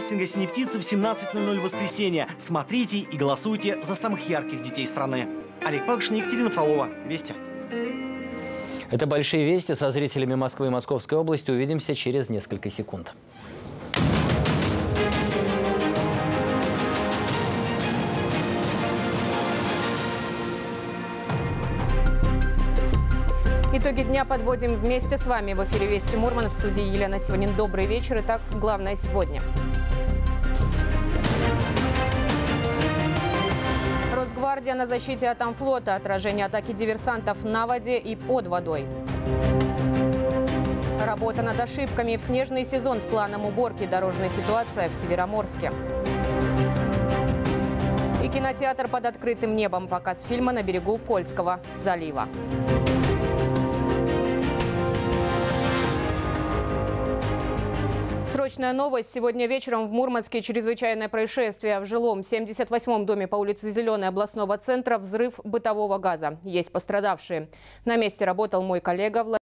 кастинга «Синей птицы» в 17:00 в воскресенье. Смотрите и голосуйте за самых ярких детей страны. Олег Пакшин, Екатерина Фролова. Вести. Это «Большие вести». Со зрителями Москвы и Московской области увидимся через несколько секунд. Итоги дня подводим вместе с вами. В эфире «Вести Мурман», в студии Елена Сиванин. Добрый вечер. Итак, главное сегодня. Росгвардия на защите от Амфлота. Отражение атаки диверсантов на воде и под водой. Работа над ошибками в снежный сезон с планом уборки. Дорожная ситуация в Североморске. И кинотеатр под открытым небом. Показ фильма на берегу Кольского залива. Срочная новость. Сегодня вечером в Мурманске чрезвычайное происшествие. В жилом 78-м доме по улице Зеленой областного центра взрыв бытового газа. Есть пострадавшие. На месте работал мой коллега Владимир.